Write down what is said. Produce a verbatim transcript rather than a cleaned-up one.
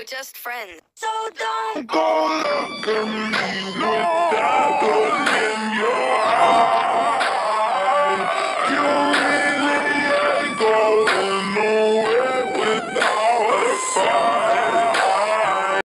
We're just friends. So don't go look at me with that look in your eye. You really ain't going nowhere.